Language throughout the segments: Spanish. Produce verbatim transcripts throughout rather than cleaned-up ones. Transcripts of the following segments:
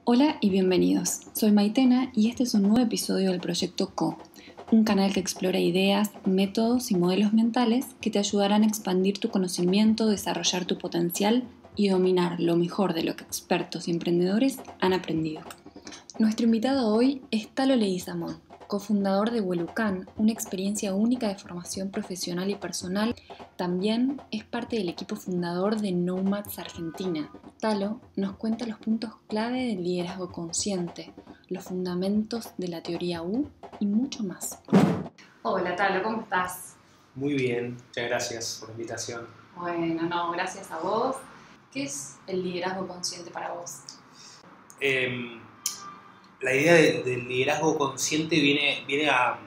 Hola y bienvenidos. Soy Maitena y este es un nuevo episodio del Proyecto Co, un canal que explora ideas, métodos y modelos mentales que te ayudarán a expandir tu conocimiento, desarrollar tu potencial y dominar lo mejor de lo que expertos y emprendedores han aprendido. Nuestro invitado hoy es Talo Leguizamón, cofundador de Huelucán, una experiencia única de formación profesional y personal. También es parte del equipo fundador de Nomads Argentina. Talo nos cuenta los puntos clave del liderazgo consciente, los fundamentos de la teoría U y mucho más. Hola Talo, ¿cómo estás? Muy bien, muchas gracias por la invitación. Bueno, no, gracias a vos. ¿Qué es el liderazgo consciente para vos? Eh, la idea de, del liderazgo consciente viene, viene a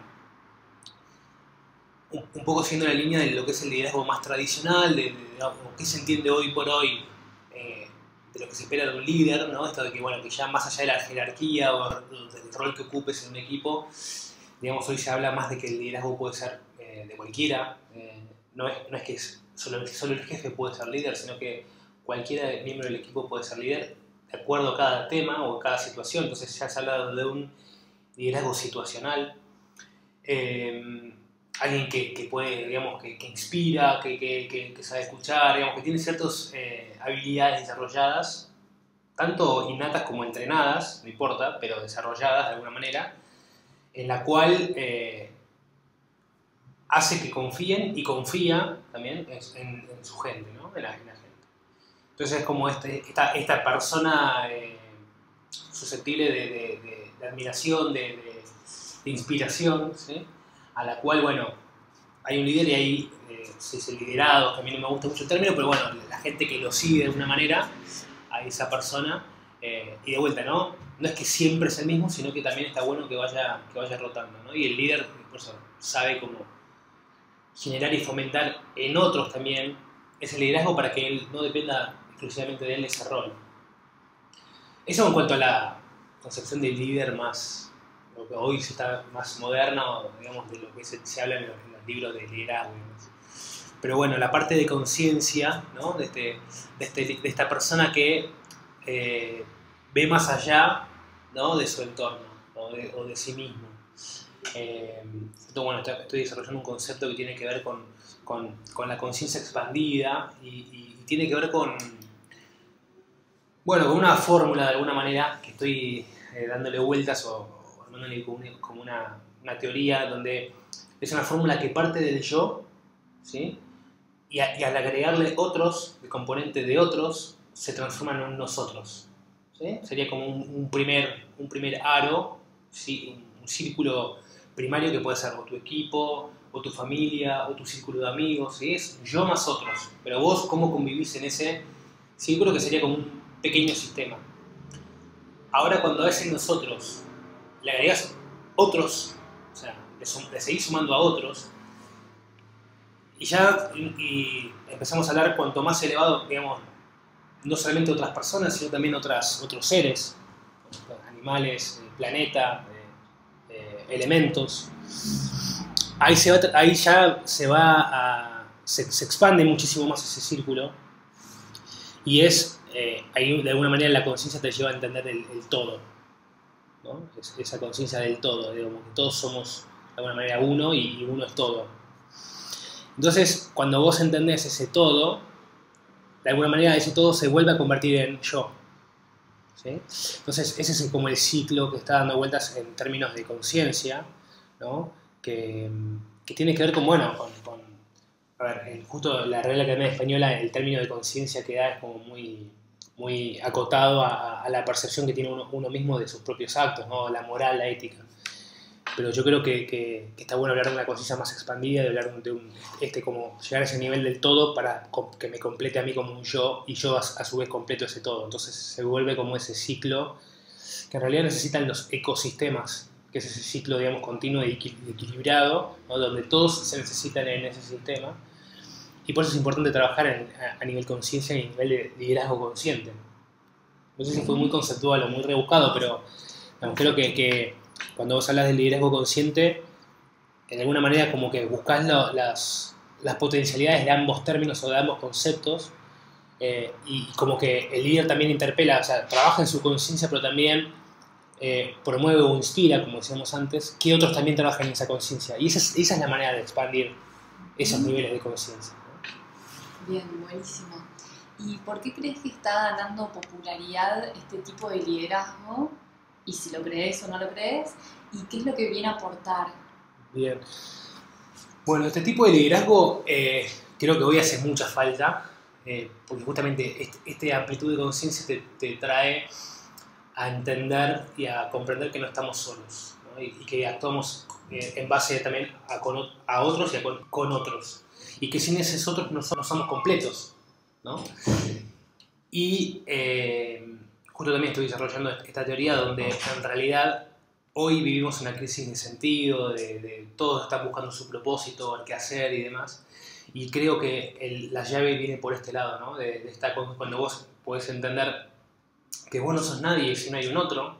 un, un poco siguiendo la línea de lo que es el liderazgo más tradicional, de, de, de lo que se entiende hoy por hoy, eh, de lo que se espera de un líder, ¿no? Esto de que, bueno, que ya más allá de la jerarquía o del rol que ocupes en un equipo, digamos, hoy se habla más de que el liderazgo puede ser eh, de cualquiera. Eh, no, es, no es que solo, solo el jefe puede ser líder, sino que cualquiera miembro del equipo puede ser líder de acuerdo a cada tema o a cada situación. Entonces ya se habla de un liderazgo situacional. Eh, alguien que, que puede, digamos, que, que inspira, que, que, que, que sabe escuchar, digamos, que tiene ciertas eh, habilidades desarrolladas, tanto innatas como entrenadas, no importa, pero desarrolladas de alguna manera, en la cual eh, hace que confíen y confía también en, en, en su gente, ¿no? en, la, en la gente. Entonces es como este, esta, esta persona eh, susceptible de, de, de, de admiración, de, de, de inspiración, ¿sí? A la cual, bueno, hay un líder y ahí eh, se dice liderado, que a mí no me gusta mucho el término, pero bueno, la gente que lo sigue de alguna manera a esa persona, eh, y de vuelta, ¿no? No es que siempre es el mismo, sino que también está bueno que vaya, que vaya rotando, ¿no? Y el líder, por eso, sabe cómo generar y fomentar en otros también ese liderazgo para que él no dependa exclusivamente de él ese rol. Eso en cuanto a la concepción del líder más, lo que hoy se está más moderno, digamos, de lo que se, se habla en los, en los libros de liderazgo. Pero bueno, la parte de conciencia, ¿no? de, este, de, este, de esta persona que eh, ve más allá, ¿no? de su entorno o de, o de sí mismo. Eh, entonces, bueno, estoy desarrollando un concepto que tiene que ver con, con, con la conciencia expandida y, y, y tiene que ver con, bueno, con una fórmula de alguna manera que estoy eh, dándole vueltas o, o armándole como, una, como una, una teoría donde es una fórmula que parte del yo, ¿sí? y, a, y al agregarle otros, el componente de otros, se transforma en un nosotros, ¿sí? Sería como un, un, primer, un primer aro, ¿sí? un, un círculo primario que puede ser o tu equipo, o tu familia, o tu círculo de amigos, ¿sí? Es yo más otros, pero vos cómo convivís en ese círculo que sería como un pequeño sistema. Ahora cuando a ese nosotros le agregas otros, o sea, le, sum, le seguís sumando a otros, y ya y, y empezamos a hablar cuanto más elevado, digamos, no solamente otras personas, sino también otras, otros seres, animales, planeta, eh, elementos, ahí, se va, ahí ya se va a, se, se expande muchísimo más ese círculo y es, eh, ahí de alguna manera la conciencia te lleva a entender el, el todo, ¿no? Es, esa conciencia del todo, digamos, que todos somos de alguna manera uno y, y uno es todo. Entonces, cuando vos entendés ese todo, de alguna manera ese todo se vuelve a convertir en yo. ¿Sí? Entonces ese es como el ciclo que está dando vueltas en términos de conciencia, ¿no? que, que tiene que ver con, bueno, con, con a ver, justo la Real Academia Española, el término de conciencia que da es como muy, muy acotado a, a la percepción que tiene uno, uno mismo de sus propios actos, ¿no? La moral, la ética. Pero yo creo que, que, que está bueno hablar de una conciencia más expandida, de hablar de un, este, como llegar a ese nivel del todo para que me complete a mí como un yo y yo a, a su vez completo ese todo. Entonces se vuelve como ese ciclo que en realidad necesitan los ecosistemas, que es ese ciclo, digamos, continuo y equilibrado, ¿no? Donde todos se necesitan en ese sistema. Y por eso es importante trabajar en, a, a nivel conciencia y a nivel de liderazgo consciente. No sé si fue muy conceptual o muy rebuscado, pero bueno, creo que, que cuando vos hablas del liderazgo consciente, de alguna manera como que buscás lo, las, las potencialidades de ambos términos o de ambos conceptos eh, y como que el líder también interpela, o sea, trabaja en su conciencia, pero también eh, promueve o inspira, como decíamos antes, que otros también trabajen en esa conciencia. Y esa es, esa es la manera de expandir esos niveles de conciencia, ¿no? Bien, buenísimo. ¿Y por qué crees que está ganando popularidad este tipo de liderazgo? Y si lo crees o no lo crees, ¿y qué es lo que viene a aportar? Bien. Bueno, este tipo de liderazgo eh, creo que hoy hace mucha falta, eh, porque justamente este, esta amplitud de conciencia te, te trae a entender y a comprender que no estamos solos, ¿no? y, y que actuamos eh, en base también a, con, a otros y a con, con otros. Y que sin esos otros no, no somos completos, ¿no? Y eh, justo también estoy desarrollando esta teoría donde en realidad hoy vivimos una crisis de sentido, de, de todos están buscando su propósito, el qué hacer y demás. Y creo que el, la llave viene por este lado, ¿no? De, de esta, cuando vos podés entender que vos no sos nadie si no hay un otro,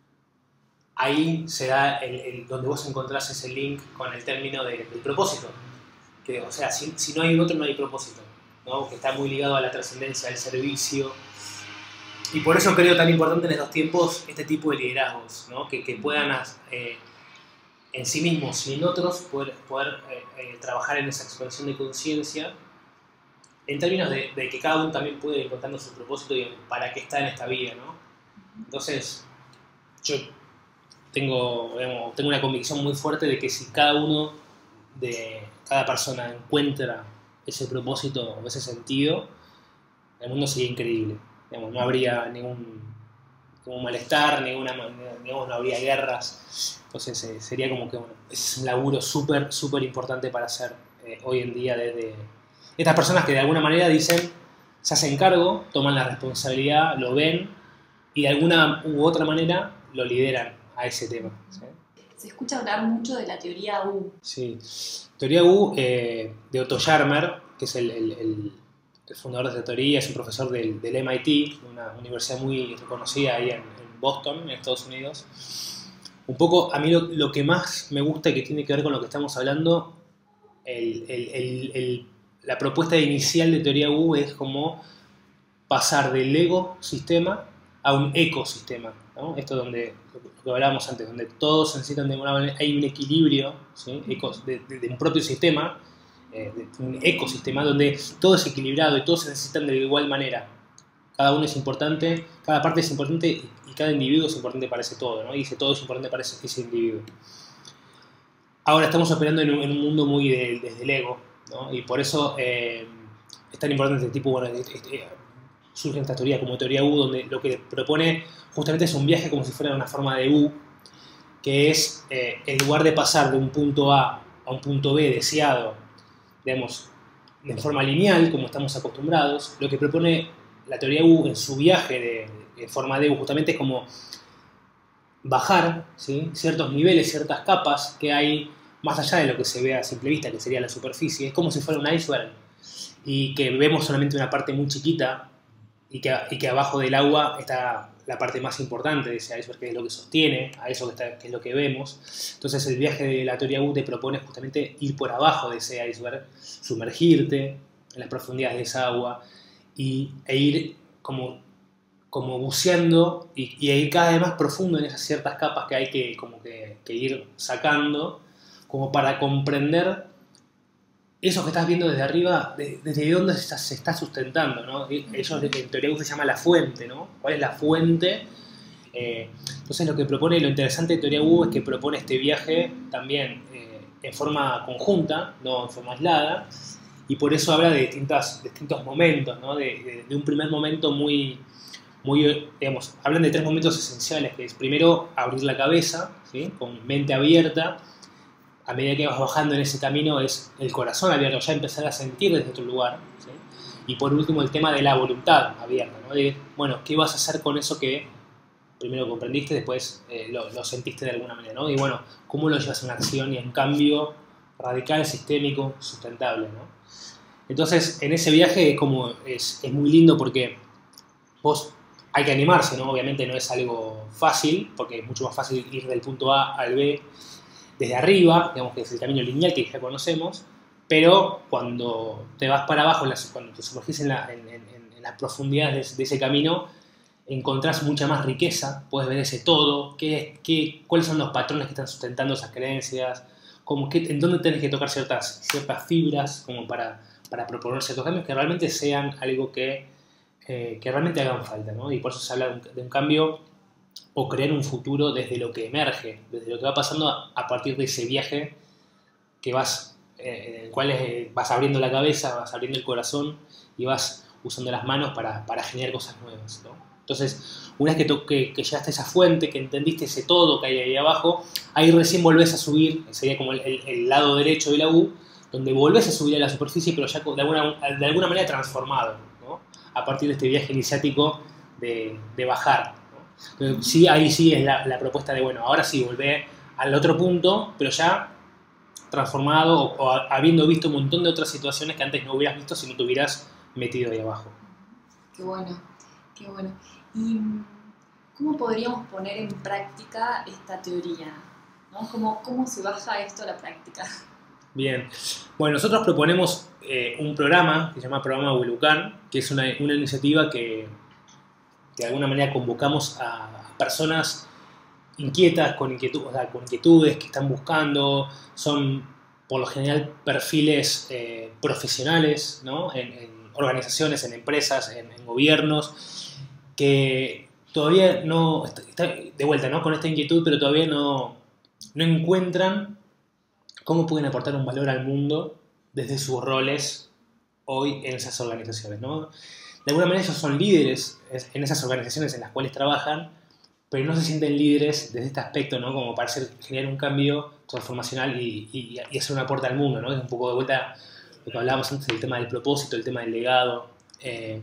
ahí se da el, el, donde vos encontrás ese link con el término de, del propósito. Que, o sea, si, si no hay un otro, no hay propósito, ¿no? Que está muy ligado a la trascendencia, al servicio. Y por eso creo tan importante en estos tiempos este tipo de liderazgos, ¿no? Que, que puedan eh, en sí mismos y en otros poder, poder eh, eh, trabajar en esa expansión de conciencia en términos de, de que cada uno también puede ir encontrando su propósito y para qué está en esta vida, ¿no? Entonces, yo tengo, digamos, tengo una convicción muy fuerte de que si cada uno de cada persona encuentra ese propósito o ese sentido, el mundo sería increíble. Digamos, no habría ningún, ningún malestar, ninguna, digamos, no habría guerras. Entonces eh, sería como que bueno, es un laburo súper, súper importante para hacer eh, hoy en día desde estas personas que de alguna manera dicen, se hacen cargo, toman la responsabilidad, lo ven y de alguna u otra manera lo lideran a ese tema, ¿sí? Se escucha hablar mucho de la teoría U. Sí, teoría U eh, de Otto Scharmer, que es el, el, el, el fundador de esta teoría, es un profesor del, del M I T, una universidad muy reconocida ahí en, en Boston, en Estados Unidos. Un poco, a mí lo, lo que más me gusta y que tiene que ver con lo que estamos hablando, el, el, el, el, la propuesta inicial de teoría U es como pasar del ego-sistema a un ecosistema, ¿no? Esto donde, lo que hablábamos antes, donde todos se necesitan de alguna manera, hay un equilibrio, ¿sí? de, de, de un propio sistema, eh, de un ecosistema donde todo es equilibrado y todos se necesitan de igual manera. Cada uno es importante, cada parte es importante y, y cada individuo es importante para ese todo, ¿no? Y ese todo es importante para ese, ese individuo. Ahora estamos operando en un, en un mundo muy de, desde el ego, ¿no? Y por eso eh, es tan importante este tipo, bueno, este, este, surge esta teoría como teoría U, donde lo que propone justamente es un viaje como si fuera una forma de U, que es, eh, en lugar de pasar de un punto A a un punto B deseado, digamos, de forma lineal, como estamos acostumbrados, lo que propone la teoría U en su viaje de, de forma de U justamente es como bajar, ¿sí? Ciertos niveles, ciertas capas que hay más allá de lo que se ve a simple vista, que sería la superficie. Es como si fuera un iceberg y que vemos solamente una parte muy chiquita y que, y que abajo del agua está la parte más importante de ese iceberg, que es lo que sostiene a eso que, está, que es lo que vemos. Entonces el viaje de la teoría U te propone justamente ir por abajo de ese iceberg, sumergirte en las profundidades de esa agua y, e ir como, como buceando y, y ir cada vez más profundo en esas ciertas capas que hay que, como que, que ir sacando, como para comprender eso que estás viendo desde arriba, de, desde dónde se está, se está sustentando, ¿no? Eso en teoría se llama la fuente, ¿no? ¿Cuál es la fuente? Eh, entonces lo que propone, lo interesante de teoría U es que propone este viaje también eh, en forma conjunta, no en forma aislada, y por eso habla de distintas, distintos momentos, ¿no? De, de, de un primer momento muy, muy, digamos, hablan de tres momentos esenciales, que es primero abrir la cabeza, ¿sí? Con mente abierta. A medida que vas bajando en ese camino es el corazón abierto, ya empezar a sentir desde otro lugar, ¿sí? Y por último el tema de la voluntad abierta, ¿no? De, bueno, ¿qué vas a hacer con eso que primero comprendiste, después eh, lo, lo sentiste de alguna manera, ¿no? Y bueno, ¿cómo lo llevas a una acción y a un cambio radical, sistémico, sustentable, ¿no? Entonces, en ese viaje es, como, es, es muy lindo porque vos hay que animarse, ¿no? Obviamente no es algo fácil, porque es mucho más fácil ir del punto A al B desde arriba, digamos que es el camino lineal que ya conocemos, pero cuando te vas para abajo, cuando te sumergís en la, en, en, en las profundidades de, de ese camino, encontrás mucha más riqueza, puedes ver ese todo, qué, qué, cuáles son los patrones que están sustentando esas creencias, como que, en dónde tenés que tocar ciertas, ciertas fibras como para, para proponer ciertos cambios que realmente sean algo que, eh, que realmente hagan falta, ¿no? Y por eso se habla de un, de un cambio o crear un futuro desde lo que emerge, desde lo que va pasando a, a partir de ese viaje que vas, eh, en el cual eh, vas abriendo la cabeza, vas abriendo el corazón y vas usando las manos para, para generar cosas nuevas, ¿no? Entonces, una vez que, to, que, que llegaste a esa fuente, que entendiste ese todo que hay ahí abajo, ahí recién volvés a subir, sería como el, el, el lado derecho de la U, donde volvés a subir a la superficie, pero ya de alguna, de alguna manera transformado, ¿no? A partir de este viaje iniciático de, de bajar, ¿no? Entonces, sí, ahí sí es la, la propuesta de, bueno, ahora sí, volvé al otro punto, pero ya transformado o, o habiendo visto un montón de otras situaciones que antes no hubieras visto si no te hubieras metido ahí abajo. Qué bueno, qué bueno. ¿Y cómo podríamos poner en práctica esta teoría? ¿No? ¿Cómo, ¿Cómo se baja esto a la práctica? Bien. Bueno, nosotros proponemos eh, un programa que se llama Programa Huelucán, que es una, una iniciativa que, que de alguna manera convocamos a personas inquietas, con, inquietud, o sea, con inquietudes, que están buscando, son por lo general perfiles eh, profesionales, ¿no? en, en organizaciones, en empresas, en, en gobiernos, que todavía no, está de vuelta, ¿no? Con esta inquietud, pero todavía no, no encuentran cómo pueden aportar un valor al mundo desde sus roles hoy en esas organizaciones, ¿no? De alguna manera ellos son líderes en esas organizaciones en las cuales trabajan, pero no se sienten líderes desde este aspecto, ¿no? Como para hacer, generar un cambio transformacional y, y, y hacer un aporte al mundo, ¿no? Es un poco de vuelta lo que hablábamos antes del tema del propósito, el tema del legado. Eh,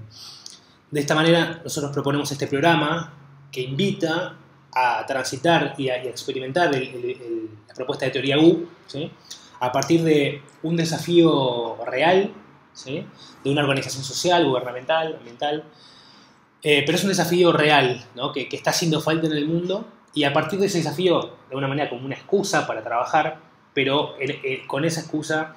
de esta manera nosotros proponemos este programa que invita a transitar y a, y a experimentar el, el, el, la propuesta de teoría U, ¿sí? A partir de un desafío real, ¿sí? De una organización social, gubernamental, ambiental, eh, pero es un desafío real, ¿no? que, que está haciendo falta en el mundo, y a partir de ese desafío, de alguna manera como una excusa para trabajar, pero el, el, con esa excusa,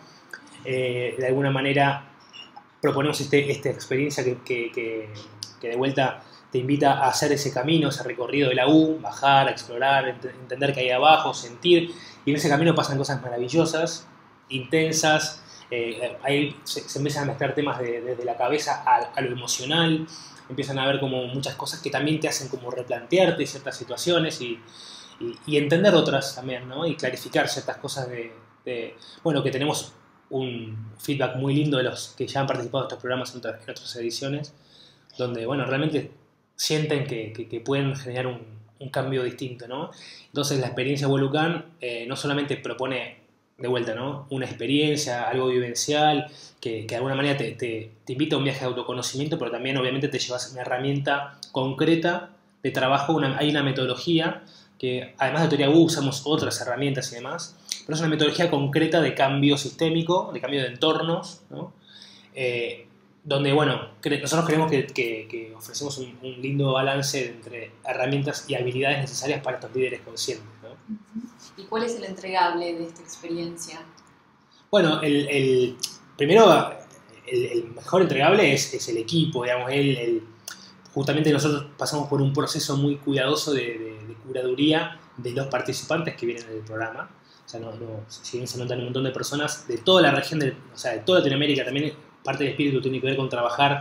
eh, de alguna manera proponemos este, esta experiencia que, que, que, que de vuelta te invita a hacer ese camino, ese recorrido de la U, bajar, explorar, ent entender que hay abajo, sentir, y en ese camino pasan cosas maravillosas, intensas, eh, ahí se, se empiezan a mezclar temas desde de, de la cabeza a, a lo emocional, empiezan a haber como muchas cosas que también te hacen como replantearte ciertas situaciones y, y, y entender otras también, ¿no? Y clarificar ciertas cosas de, de, bueno, que tenemos un feedback muy lindo de los que ya han participado de estos programas en otras, en otras ediciones, donde, bueno, realmente sienten que, que, que pueden generar un, un cambio distinto, ¿no? Entonces la experiencia Huelucán eh, no solamente propone, de vuelta, ¿no? Una experiencia, algo vivencial, que, que de alguna manera te, te, te invita a un viaje de autoconocimiento, pero también obviamente te llevas una herramienta concreta de trabajo, una, hay una metodología que además de teoría U usamos otras herramientas y demás, pero es una metodología concreta de cambio sistémico, de cambio de entornos, ¿no? Eh, donde, bueno, nosotros creemos que, que, que ofrecemos un, un lindo balance entre herramientas y habilidades necesarias para estos líderes conscientes, ¿no? ¿Y cuál es el entregable de esta experiencia? Bueno, el, el, primero, el, el mejor entregable es, es el equipo, digamos, el, el, justamente nosotros pasamos por un proceso muy cuidadoso de, de, de curaduría de los participantes que vienen del programa. O sea, no, no, si bien se notan un montón de personas de toda la región, de, o sea, de toda Latinoamérica, también parte del espíritu tiene que ver con trabajar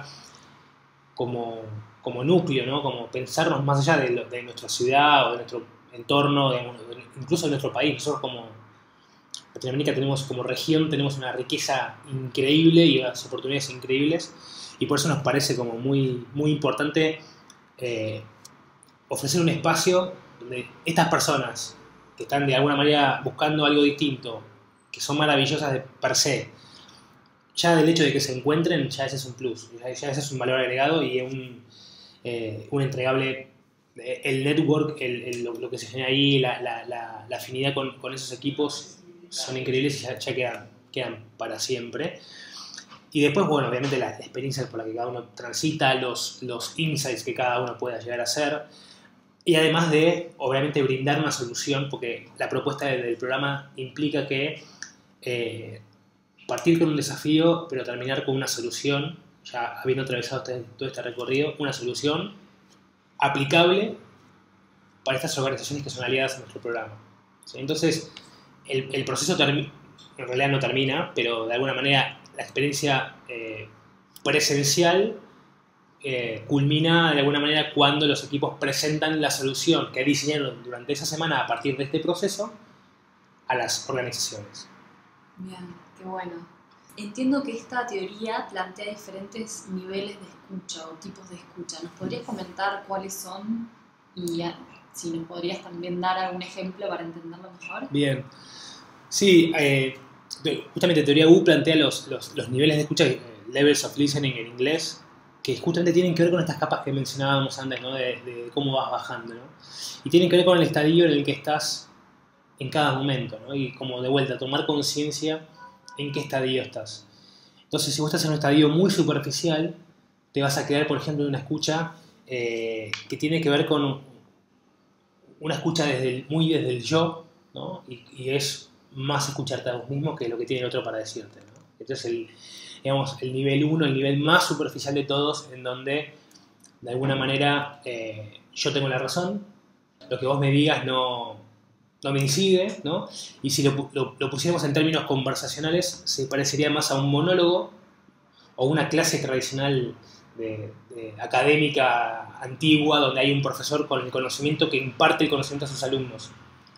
como, como núcleo, ¿no? Como pensarnos más allá de, lo, de nuestra ciudad o de nuestro entorno, digamos, incluso de nuestro país. Nosotros como Latinoamérica tenemos, como región, tenemos una riqueza increíble y unas oportunidades increíbles, y por eso nos parece como muy, muy importante eh, ofrecer un espacio donde estas personas que están de alguna manera buscando algo distinto, que son maravillosas de per se, ya del hecho de que se encuentren, ya ese es un plus, ya, ya ese es un valor agregado y un, eh, un entregable. El network, el, el, lo, lo que se genera ahí, la, la, la, la afinidad con, con esos equipos son increíbles y ya, ya quedan, quedan para siempre. Y después, bueno, obviamente las experiencias por las que cada uno transita, los, los insights que cada uno pueda llegar a hacer, y además de, obviamente, brindar una solución, porque la propuesta del, del programa implica que eh, partir con un desafío, pero terminar con una solución ya habiendo atravesado este, todo este recorrido, una solución aplicable para estas organizaciones que son aliadas a nuestro programa. ¿Sí? Entonces, el, el proceso en realidad no termina, pero de alguna manera la experiencia eh, presencial eh, culmina de alguna manera cuando los equipos presentan la solución que diseñaron durante esa semana a partir de este proceso a las organizaciones. Bien, qué bueno. Entiendo que esta teoría plantea diferentes niveles de escucha o tipos de escucha. ¿Nos podrías comentar cuáles son? Y si nos podrías también dar algún ejemplo para entenderlo mejor. Bien. Sí, eh, justamente Teoría U plantea los, los, los niveles de escucha, eh, levels of listening en inglés, que justamente tienen que ver con estas capas que mencionábamos antes, ¿no? de, de cómo vas bajando, ¿no? Y tienen que ver con el estadio en el que estás en cada momento, ¿no? Y como de vuelta, tomar conciencia en qué estadio estás. Entonces, si vos estás en un estadio muy superficial, te vas a quedar, por ejemplo, en una escucha eh, que tiene que ver con una escucha desde el, muy desde el yo, ¿no? Y, y es más escucharte a vos mismo que lo que tiene el otro para decirte, ¿no? Entonces, el, digamos, el nivel uno, el nivel más superficial de todos, en donde, de alguna manera, eh, yo tengo la razón, lo que vos me digas no... no me incide, ¿no? Y si lo, lo, lo pusiéramos en términos conversacionales, se parecería más a un monólogo o una clase tradicional de, de académica antigua, donde hay un profesor con el conocimiento que imparte el conocimiento a sus alumnos.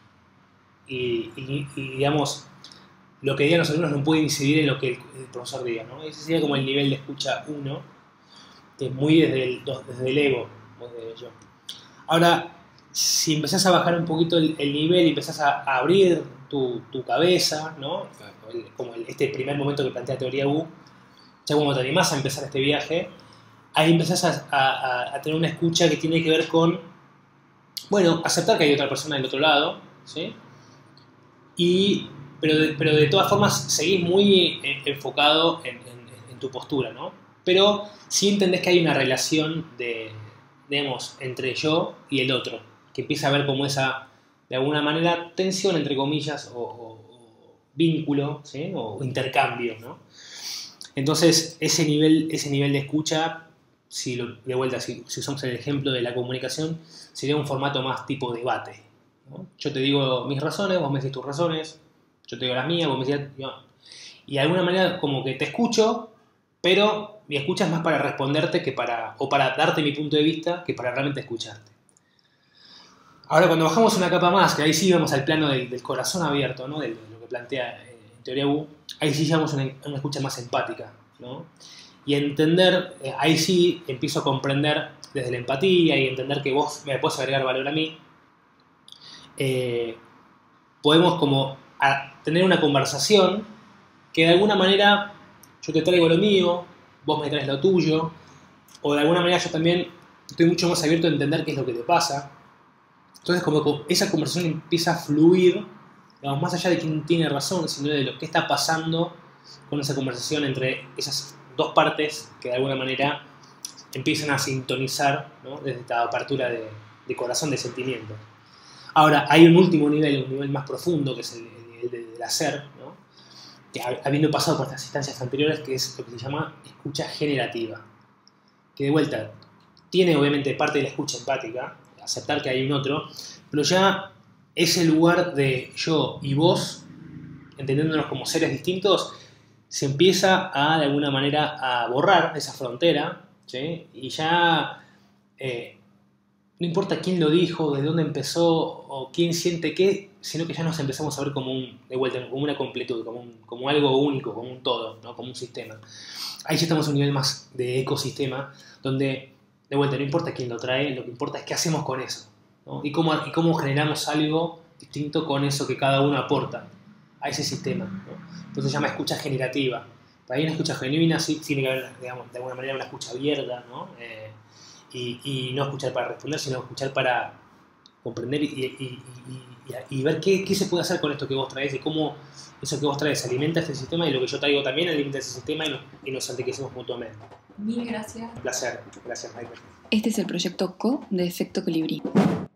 Y, y, y digamos, lo que digan los alumnos no puede incidir en lo que el, el profesor diga, ¿no? Ese sería como el nivel de escucha uno, que es muy desde el, desde el ego, desde el yo. Ahora, si empezás a bajar un poquito el, el nivel y empezás a, a abrir tu, tu cabeza, ¿no? Como el, este primer momento que plantea Teoría U, ya cuando te animás a empezar este viaje, ahí empezás a, a, a tener una escucha que tiene que ver con, bueno, aceptar que hay otra persona del otro lado, ¿sí? Y, pero, de, pero de todas formas seguís muy enfocado en, en, en tu postura, ¿no? Pero sí entendés que hay una relación de, digamos, entre yo y el otro, que empieza a haber como esa, de alguna manera, tensión, entre comillas, o, o, o vínculo, ¿sí? O intercambio, ¿no? Entonces, ese nivel, ese nivel de escucha, si lo, de vuelta, si, si usamos el ejemplo de la comunicación, sería un formato más tipo debate, ¿no? Yo te digo mis razones, vos me decís tus razones, yo te digo las mías, vos me decís... No. Y de alguna manera como que te escucho, pero mi escucha es más para responderte que para, o para darte mi punto de vista que para realmente escucharte. Ahora, cuando bajamos una capa más, que ahí sí vamos al plano del, del corazón abierto, ¿no? De, de lo que plantea eh, en Teoría U, ahí sí llegamos a una, una escucha más empática, ¿no? Y entender, eh, ahí sí empiezo a comprender desde la empatía y entender que vos me podés agregar valor a mí. Eh, podemos como a tener una conversación que de alguna manera yo te traigo lo mío, vos me traes lo tuyo, o de alguna manera yo también estoy mucho más abierto a entender qué es lo que te pasa. Entonces como esa conversación empieza a fluir, digamos, más allá de quién tiene razón, sino de lo que está pasando con esa conversación entre esas dos partes que de alguna manera empiezan a sintonizar, ¿no? Desde esta apertura de, de corazón, de sentimiento. Ahora, hay un último nivel, un nivel más profundo, que es el, el nivel de, del hacer, ¿no? Que habiendo pasado por estas instancias anteriores, que es lo que se llama escucha generativa. Que de vuelta, tiene obviamente parte de la escucha empática, aceptar que hay un otro, pero ya ese lugar de yo y vos, entendiéndonos como seres distintos, se empieza a, de alguna manera, a borrar esa frontera, ¿sí? Y ya eh, no importa quién lo dijo, de dónde empezó o quién siente qué, sino que ya nos empezamos a ver como un, de vuelta, como una completud, como, un, como algo único, como un todo, ¿no? Como un sistema. Ahí ya estamos a un nivel más de ecosistema, donde, de vuelta, no importa quién lo trae, lo que importa es qué hacemos con eso, ¿no? Y cómo, y cómo generamos algo distinto con eso que cada uno aporta a ese sistema, ¿no? Entonces se llama escucha generativa. Para mí una escucha genuina sí tiene que haber, digamos, de alguna manera una escucha abierta, ¿no? Eh, y, y no escuchar para responder, sino escuchar para comprender y, y, y, y, y ver qué, qué se puede hacer con esto que vos traes y cómo eso que vos traes alimenta este sistema y lo que yo traigo también alimenta ese sistema y nos, y nos enriquecemos mutuamente. Mil gracias. Un placer. Gracias, Michael. Este es el proyecto C O de Efecto Colibrí.